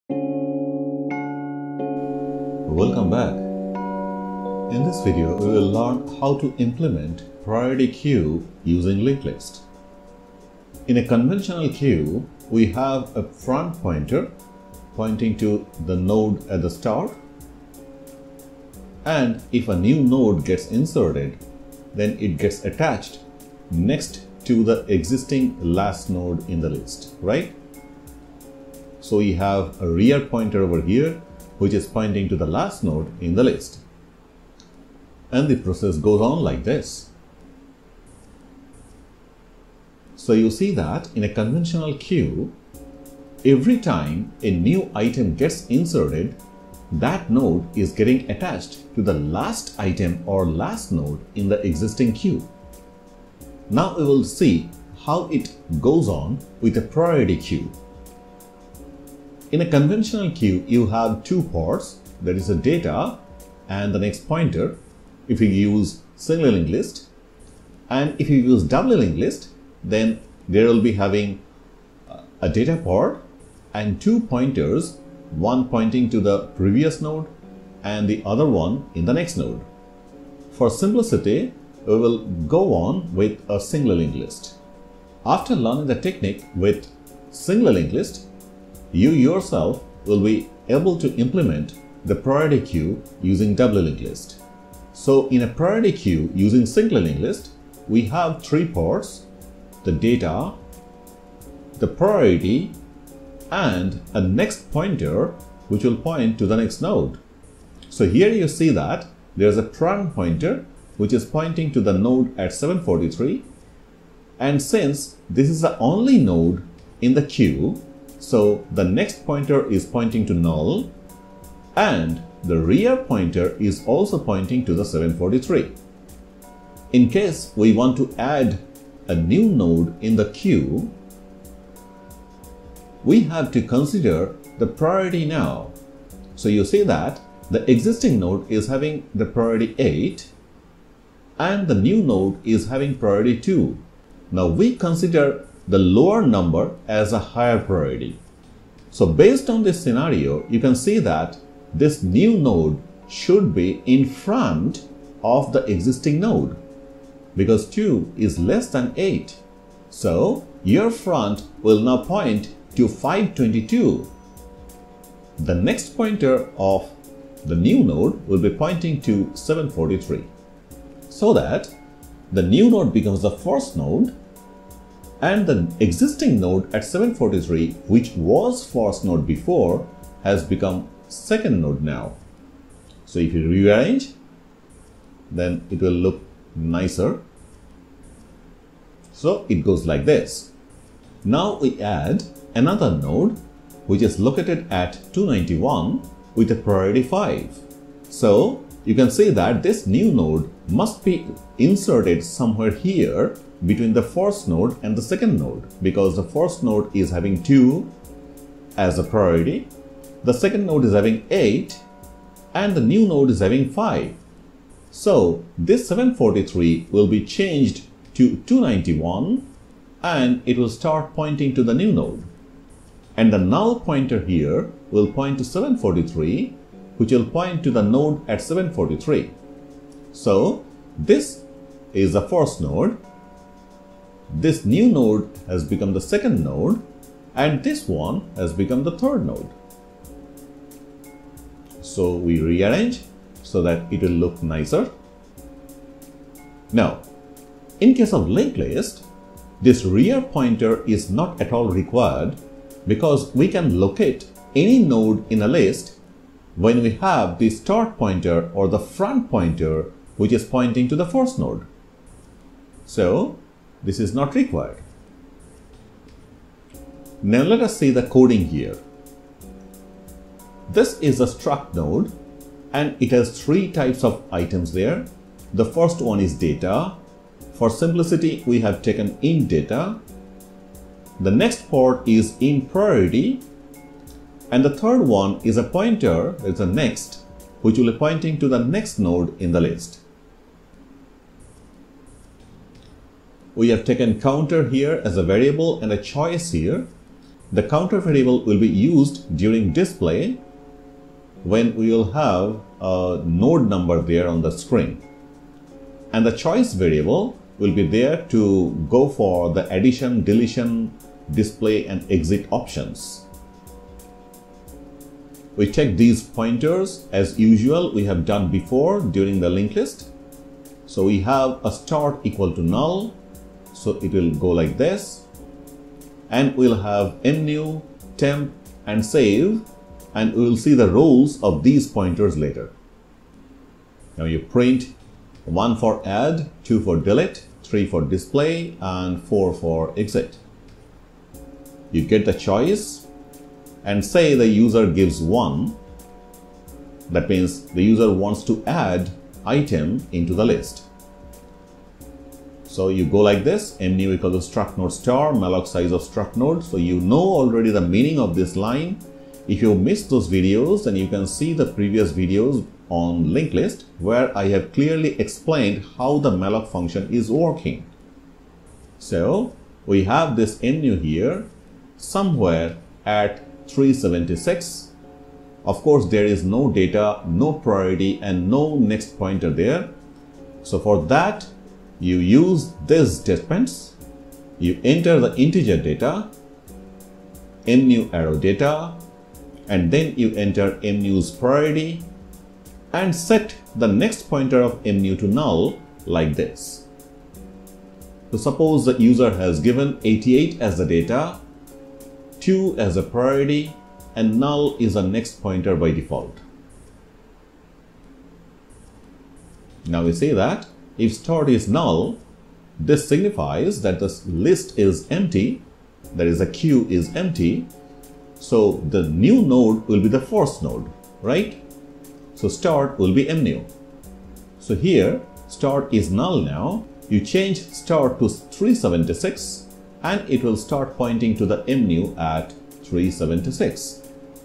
Welcome back. In this video, we will learn how to implement priority queue using linked list. In a conventional queue, we have a front pointer pointing to the node at the start, and if a new node gets inserted, then it gets attached next to the existing last node in the list, right? So we have a rear pointer over here which is pointing to the last node in the list. And the process goes on like this. So you see that in a conventional queue, every time a new item gets inserted, that node is getting attached to the last item or last node in the existing queue. Now we will see how it goes on with a priority queue. In a conventional queue, you have two ports, that is the data and the next pointer, if you use single linked list. And if you use double linked list, then there will be having a data port and two pointers, one pointing to the previous node and the other one in the next node. For simplicity, we will go on with a single linked list. After learning the technique with single linked list, you yourself will be able to implement the priority queue using double linked list. So in a priority queue using single linked list, we have three ports: the data, the priority, and a next pointer which will point to the next node. So here you see that there is a front pointer which is pointing to the node at 743, and since this is the only node in the queue, so the next pointer is pointing to null, and the rear pointer is also pointing to the 743. In case we want to add a new node in the queue, we have to consider the priority now. So you see that the existing node is having the priority 8 and the new node is having priority 2. Now we consider the lower number as a higher priority. So based on this scenario, you can see that this new node should be in front of the existing node because 2 is less than 8. So your front will now point to 522. The next pointer of the new node will be pointing to 743. So that the new node becomes the first node, and the existing node at 743, which was first node before, has become second node now. So if you rearrange, then it will look nicer. So it goes like this. Now we add another node which is located at 291 with a priority 5. So you can see that this new node must be inserted somewhere here between the first node and the second node, because the first node is having 2 as a priority, the second node is having 8, and the new node is having 5. So this 743 will be changed to 291 and it will start pointing to the new node. And the null pointer here will point to 743, which will point to the node at 743. So this is the first node. This new node has become the second node, and this one has become the third node. So we rearrange so that it will look nicer. Now, in case of linked list, this rear pointer is not at all required because we can locate any node in a list when we have the start pointer or the front pointer which is pointing to the first node. So this is not required. Now let us see the coding here. This is a struct node and it has three types of items there. The first one is data. For simplicity, we have taken int data. The next port is in priority, and the third one is a pointer, it's a next, which will be pointing to the next node in the list. We have taken counter here as a variable and a choice here. the counter variable will be used during display when we will have a node number there on the screen. And the choice variable will be there to go for the addition, deletion, display and exit options. We check these pointers as usual we have done before during the linked list. So we have a start equal to null. So it will go like this. And we'll have mnew, temp and save. And we will see the roles of these pointers later. Now you print 1 for add, 2 for delete, 3 for display and 4 for exit. You get the choice and say the user gives 1. That means the user wants to add item into the list. So you go like this, mnew equals to struct node star, malloc size of struct node. So you know already the meaning of this line. If you missed those videos, then you can see the previous videos on linked list where I have clearly explained how the malloc function is working. So we have this mnew here somewhere at 376. Of course, there is no data, no priority and no next pointer there. So for that, you use these statements. You enter the integer data, mnew arrow data, and then you enter mnew's priority and set the next pointer of mnew to null like this. So suppose the user has given 88 as the data, 2 as a priority, and null is the next pointer by default. Now we say that if start is null, this signifies that the list is empty, that is the queue is empty. So the new node will be the first node, right? So start will be mnew. So here start is null now. You change start to 376 and it will start pointing to the mnew at 376.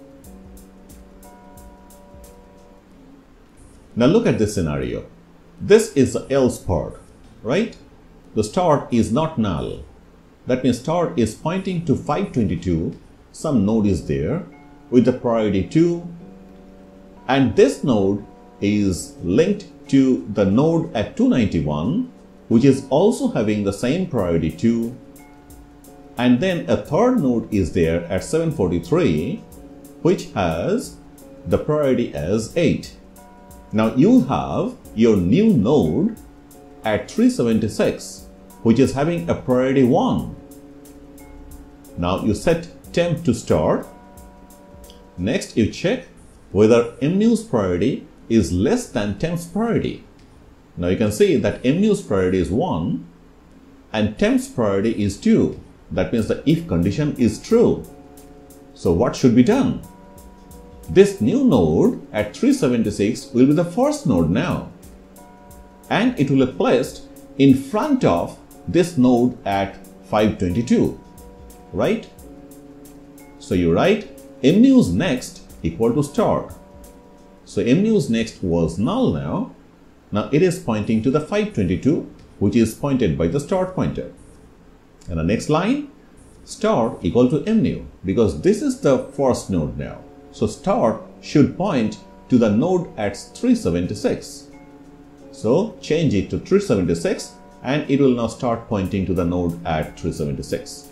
Now look at this scenario. This is the else part, right? The start is not null. That means start is pointing to 522. Some node is there with the priority 2. And this node is linked to the node at 291, which is also having the same priority 2. And then a third node is there at 743, which has the priority as 8. Now you have your new node at 376, which is having a priority 1. Now you set temp to start. Next you check whether mnew's priority is less than temp's priority. Now you can see that mnew's priority is 1 and temp's priority is 2. That means the if condition is true. So what should be done? This new node at 376 will be the first node now. And it will be placed in front of this node at 522, right? So you write mnew's next equal to start. So mnew's next was null now. Now it is pointing to the 522, which is pointed by the start pointer. And the next line, start equal to mnew, because this is the first node now. So start should point to the node at 376. So change it to 376 and it will now start pointing to the node at 376.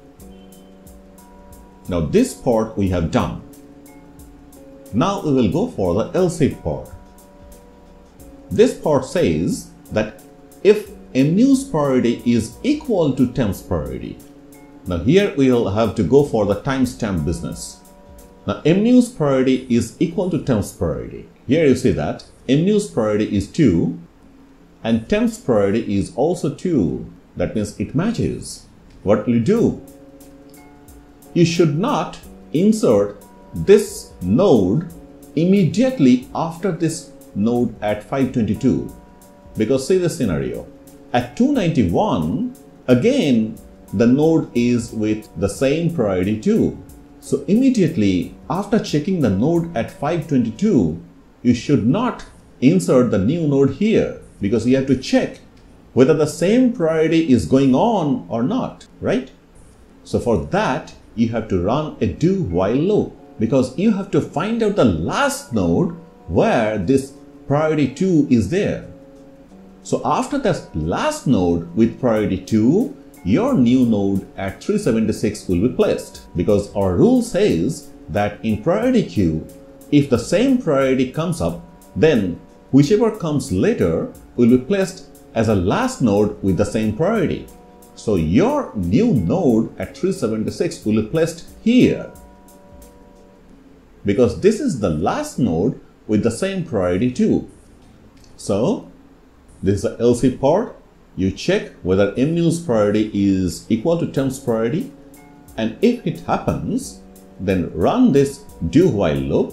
Now this part we have done. Now we will go for the else if part. This part says that if mnew's priority is equal to temp's priority. Now here we will have to go for the timestamp business. Now mnew's priority is equal to temp's priority. Here you see that mnew's priority is 2 and temp's priority is also 2. That means it matches. What will you do? You should not insert this node immediately after this node at 522, because see the scenario. At 291, again the node is with the same priority 2. So immediately after checking the node at 522, you should not insert the new node here, because you have to check whether the same priority is going on or not, right? So for that, you have to run a do while loop, because you have to find out the last node where this priority 2 is there. So after that last node with priority 2, your new node at 376 will be placed, because our rule says that in priority queue, if the same priority comes up, then whichever comes later will be placed as a last node with the same priority. So your new node at 376 will be placed here, because this is the last node with the same priority too. So this is the else if part. You check whether mnew's priority is equal to temp's priority, and if it happens, then run this do while loop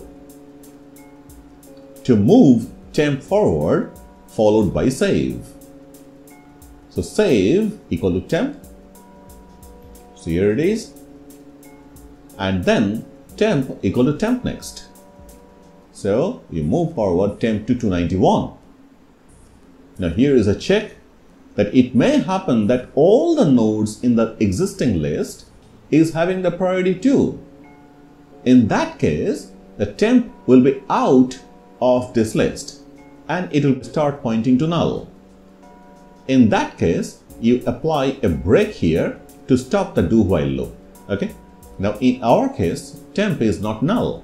to move temp forward, followed by save. So save equal to temp. So here it is. And then temp equal to temp next. So you move forward temp to 291. Now here is a check that it may happen that all the nodes in the existing list is having the priority 2. In that case, the temp will be out of this list and it will start pointing to null. In that case, you apply a break here to stop the do while loop. Okay. Now in our case, temp is not null.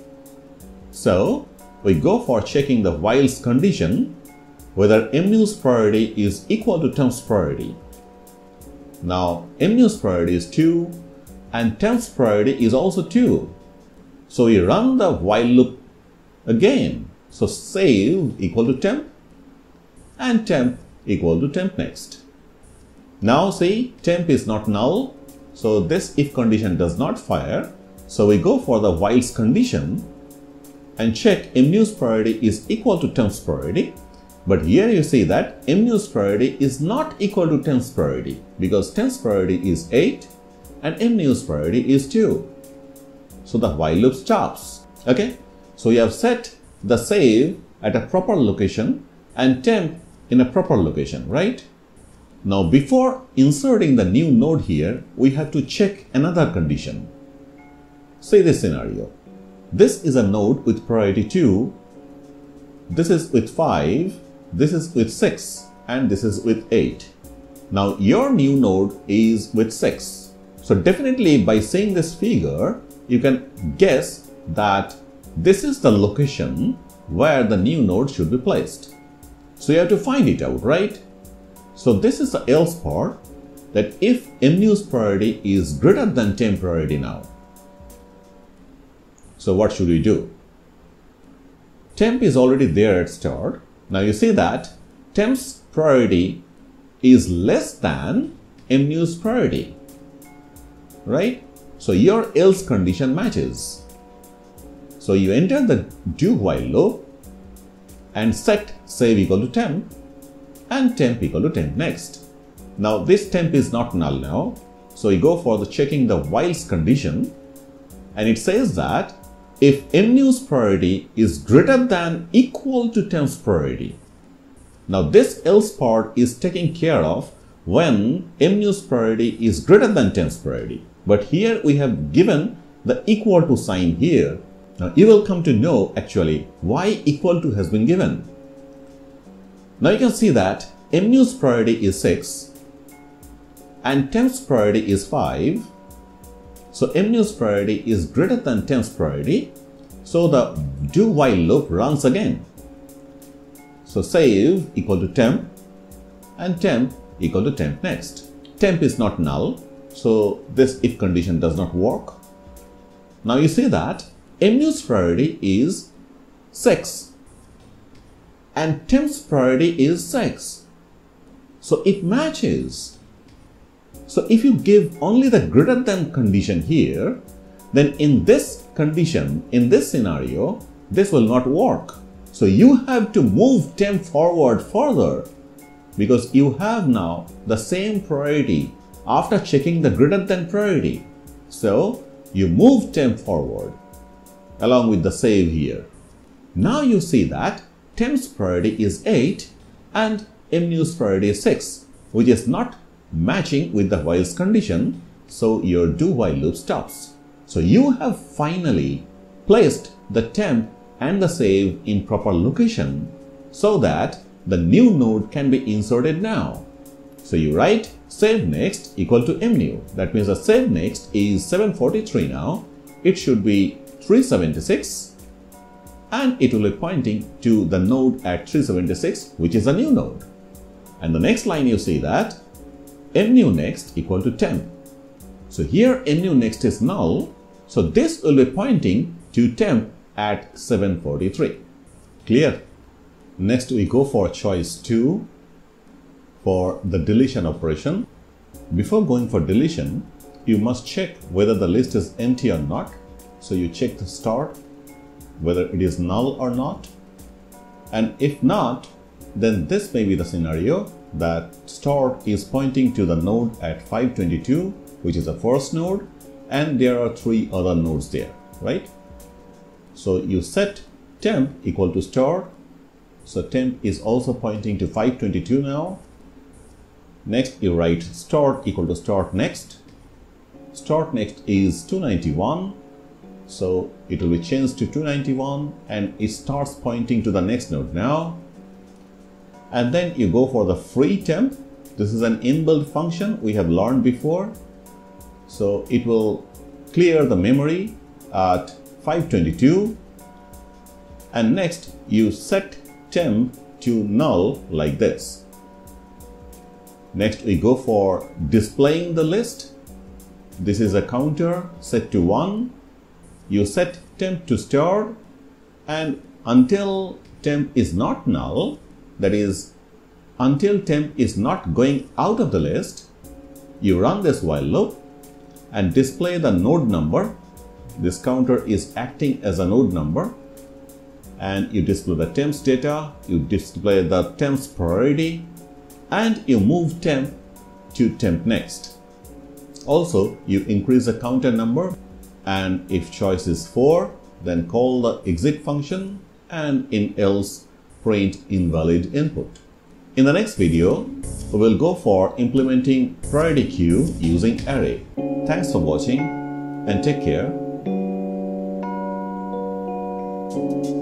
So we go for checking the while's condition whether mnew's priority is equal to temp's priority. Now mnew's priority is 2 and temp's priority is also 2. So we run the while loop again. So save equal to temp and temp equal to temp next. Now see, temp is not null, so this if condition does not fire. So we go for the while's condition and check mnew's priority is equal to temp's priority. But here you see that mnew's priority is not equal to temp's priority, because temp's priority is 8 and mnew's priority is 2. So the while loop stops. Okay, so you have set the save at a proper location and temp in a proper location, right? Now before inserting the new node here, we have to check another condition. Say this scenario. This is a node with priority 2, this is with 5, this is with 6, and this is with 8. Now your new node is with 6. So definitely by seeing this figure, you can guess that this is the location where the new node should be placed. So you have to find it out, right? So this is the else part, that if mnew's priority is greater than temp priority now. So what should we do? Temp is already there at start. Now you see that temp's priority is less than mnew's priority, right? So your else condition matches. So you enter the do while loop and set save equal to temp and temp equal to temp next. Now this temp is not null now. So you go for the checking the while's condition, and it says that if mnew's priority is greater than equal to temp's priority. Now this else part is taken care of when mnew's priority is greater than temp's priority. But here we have given the equal to sign here. Now you will come to know actually why equal to has been given. Now you can see that mnew's priority is 6 and temp's priority is 5. So mnew's priority is greater than temp's priority. So the do while loop runs again. So save equal to temp and temp equal to temp next. Temp is not null, so this if condition does not work. Now you see that mnew's priority is 6 and temp's priority is 6. So it matches. So if you give only the greater than condition here, then in this condition, in this scenario, this will not work. So you have to move temp forward further, because you have now the same priority after checking the greater than priority. So you move temp forward along with the save here. Now you see that temp's priority is 8 and mnew's priority is 6, which is not matching with the while's condition. so your do while loop stops. So you have finally placed the temp and the save in proper location so that the new node can be inserted now. So you write save next equal to mnew. That means the save next is 743 now. It should be 376 and it will be pointing to the node at 376, which is a new node. And the next line you see that mnew next equal to temp. So here mnew next is null. So this will be pointing to temp at 743. Clear? Next we go for choice 2 for the deletion operation. Before going for deletion, you must check whether the list is empty or not. So you check the start, whether it is null or not. And if not, then this may be the scenario that start is pointing to the node at 522, which is the first node, and there are 3 other nodes there, right? So you set temp equal to start. So temp is also pointing to 522 now. Next you write start equal to start next. Start next is 291. So it will be changed to 291 and it starts pointing to the next node now. And then you go for the free temp. This is an inbuilt function we have learned before. So it will clear the memory at 522. And next you set temp to null like this. Next we go for displaying the list. This is a counter set to 1. You set temp to start, and until temp is not null, that is until temp is not going out of the list, you run this while loop and display the node number. This counter is acting as a node number, and you display the temp's data, you display the temp's priority, and you move temp to temp next. Also, you increase the counter number, and if choice is 4, then call the exit function, and in else print invalid input. In the next video, we will go for implementing priority queue using array. Thanks for watching and take care.